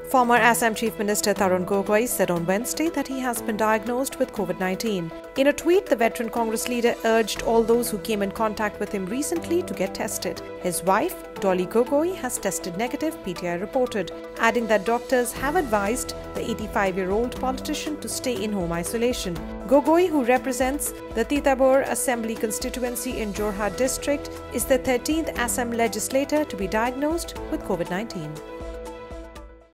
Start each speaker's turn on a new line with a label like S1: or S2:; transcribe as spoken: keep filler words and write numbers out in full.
S1: Former Assam Chief Minister Tarun Gogoi said on Wednesday that he has been diagnosed with COVID nineteen. In a tweet, the veteran Congress leader urged all those who came in contact with him recently to get tested. His wife, Dolly Gogoi, has tested negative, P T I reported, adding that doctors have advised the eighty-five-year-old politician to stay in home isolation. Gogoi, who represents the Titabor Assembly constituency in Jorhat district, is the thirteenth Assam legislator to be diagnosed with COVID nineteen.